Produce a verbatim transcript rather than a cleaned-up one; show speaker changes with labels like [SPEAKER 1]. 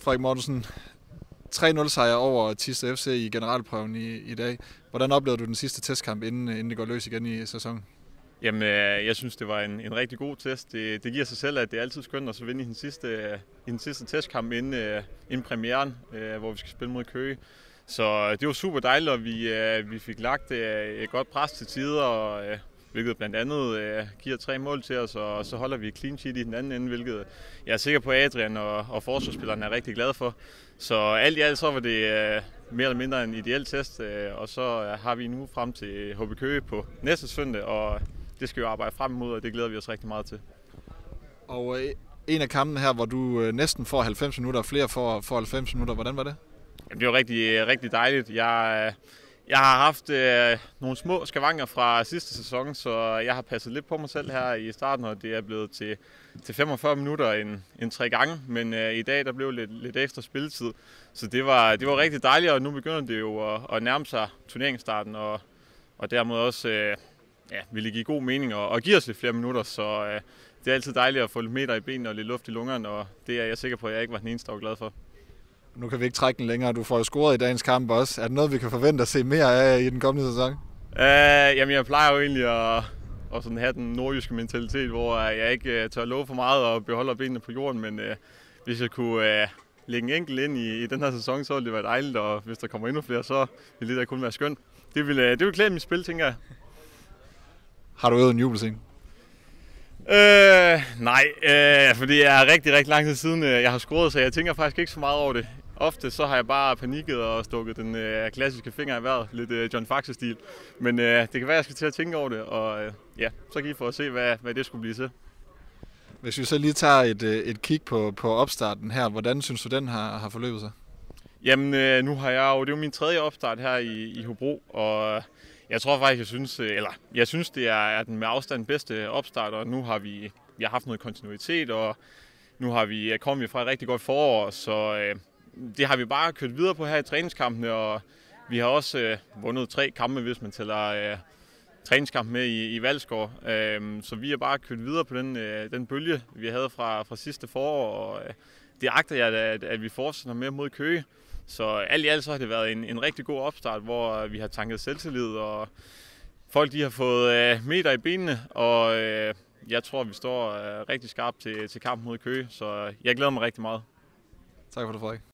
[SPEAKER 1] Frederik Mortensen, tre nul sejr over Thisted F C i generalprøven i, i dag. Hvordan oplevede du den sidste testkamp, inden, inden det går løs igen i sæsonen?
[SPEAKER 2] Jamen, jeg synes, det var en, en rigtig god test. Det, det giver sig selv, at det er altid skønt at så vinde i den sidste, i den sidste testkamp inden, inden premieren, hvor vi skal spille mod Køge. Så det var super dejligt, og vi, vi fik lagt et godt pres til tider, og, hvilket blandt andet giver tre mål til os, og så holder vi clean sheet i den anden ende, hvilket jeg er sikker på, at Adrian og, og forsvarsspillerne er rigtig glade for. Så alt i alt så var det mere eller mindre en ideel test, og så har vi nu frem til H B Køge på næste søndag, og det skal vi arbejde frem imod, og det glæder vi os rigtig meget til.
[SPEAKER 1] Og en af kampene her, hvor du næsten får halvfems minutter, og flere får, får halvfems minutter, hvordan var det?
[SPEAKER 2] Jamen, det var rigtig, rigtig dejligt. Jeg, jeg har haft øh, nogle små skavanker fra sidste sæson, så jeg har passet lidt på mig selv her i starten, og det er blevet til, til femogfyrre minutter en, en tre gange. Men øh, i dag der blev lidt, lidt ekstra spilletid, så det var, det var rigtig dejligt, og nu begynder det jo at, at nærme sig turneringsstarten, og, og dermed også øh, ja, ville give god mening og, og give os lidt flere minutter, så øh, det er altid dejligt at få lidt meter i benene og lidt luft i lungerne, og det er jeg sikker på, at jeg ikke var den eneste, der var glad for.
[SPEAKER 1] Nu kan vi ikke trække den længere. Du får jo scoret i dagens kamp også. Er det noget, vi kan forvente at se mere af i den kommende sæson?
[SPEAKER 2] Uh, jamen, jeg plejer jo egentlig at, at sådan have den nordjyske mentalitet, hvor jeg ikke tør love for meget og beholder benene på jorden, men uh, hvis jeg kunne uh, lægge en enkelt ind i, i den her sæson, så ville det være dejligt, og hvis der kommer endnu flere, så vil det da kun være skønt. Det vil, uh, det vil klæde mit spil, tænker jeg.
[SPEAKER 1] Har du øvet en jubelscene?
[SPEAKER 2] Øh, nej, øh, for det er rigtig, rigtig lang tid siden, jeg har scoret, så jeg tænker faktisk ikke så meget over det. Ofte så har jeg bare panikket og stukket den øh, klassiske finger i vejret, lidt øh, John Faxe-stil. Men øh, det kan være, at jeg skal til at tænke over det, og øh, ja, så kan I få at se, hvad, hvad det skulle blive til.
[SPEAKER 1] Hvis vi så lige tager et, et kig på, på opstarten her, hvordan synes du, den har, har forløbet sig?
[SPEAKER 2] Jamen, øh, nu har jeg jo, det er jo min tredje opstart her i, i Hobro, og jeg tror faktisk, jeg synes, eller jeg synes, det er, er den med afstand bedste opstart, og nu har vi, vi har haft noget kontinuitet, og nu har vi kommet fra et rigtig godt forår, så øh, det har vi bare kørt videre på her i træningskampene, og vi har også øh, vundet tre kampe, hvis man tæller øh, træningskamp med i, i Valsgaard. Øh, så vi har bare kørt videre på den, øh, den bølge, vi havde fra, fra sidste forår, og øh, det agter jeg, at, at vi fortsætter med mod Køge. Så alt i alt så har det været en, en rigtig god opstart, hvor vi har tanket selvtillid, og folk de har fået øh, meter i benene, og øh, jeg tror, vi står øh, rigtig skarpt til, til kampen mod Køge, så jeg glæder mig rigtig meget.
[SPEAKER 1] Tak for det, Frederik.